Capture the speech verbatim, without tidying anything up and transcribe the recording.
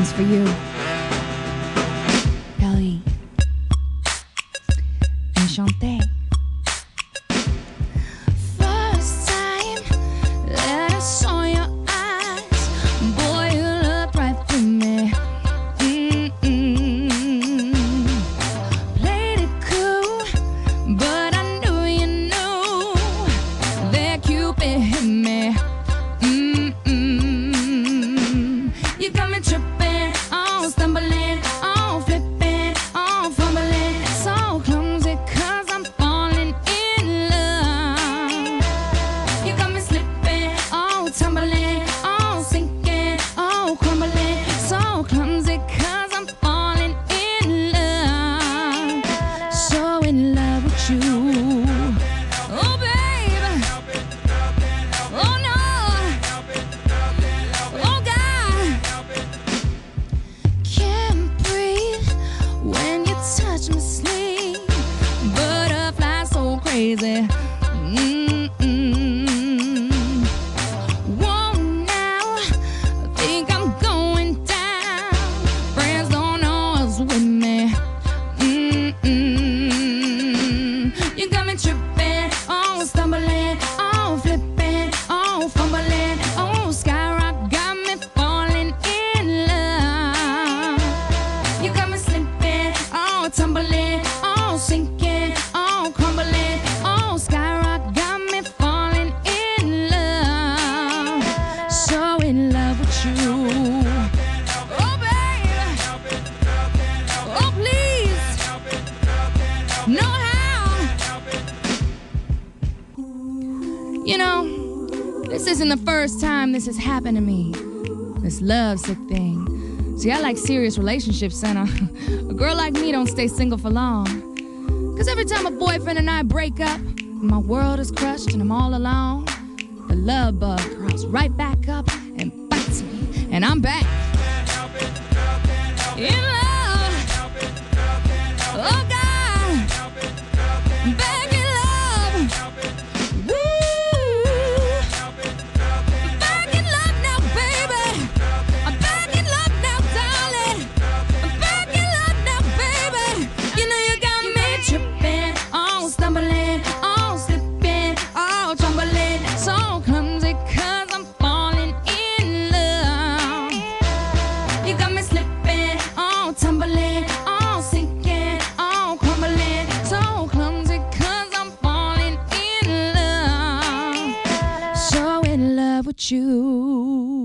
one's for you. Paris. Enchanté. First time that I saw your eyes, boy, you looked right through me. Mm-mm. Played it cool, but I knew you knew that Cupid hit me. Mm-mm. You got me tripping, oh, stumbling, oh, flipping, oh, fumbling, so clumsy 'cause I'm falling in love. You got me slipping, oh, tumbling, oh, sinking, oh, crumbling, so clumsy 'cause I'm falling in love, so in love with you. Oh, baby, oh no, oh God, can't breathe when you touch me sleep, butterfly so crazy. Mm-mm. Whoa, now I think I'm going down. Friends don't know what's with me. Mm-mm. You got me tripping, oh, stumbling, oh, flipping, oh, fumbling, oh, skyrock got me falling in love. You got me slipping, oh, tumbling, oh, sinking, oh, crumbling, oh, skyrock got me falling in love, so in love with you. Oh, baby, oh, please, know how. You know, this isn't the first time this has happened to me, this lovesick thing. See, I like serious relationships, Santa. A girl like me don't stay single for long. 'Cause every time a boyfriend and I break up, my world is crushed and I'm all alone, the love bug crawls right back up and bites me, and I'm back in love. Oh, God, back in love. Woo, back in love now, baby. I'm back in love now, darling. I'm back in love now, baby. You know you got me tripping, oh, stumbling, oh, slipping, oh, tumbling, so clumsy 'cause I'm falling in love. You got me slipping, oh, tumbling, oh, sinking, oh, crumbling, so clumsy 'cause I'm falling in love, so in love with you.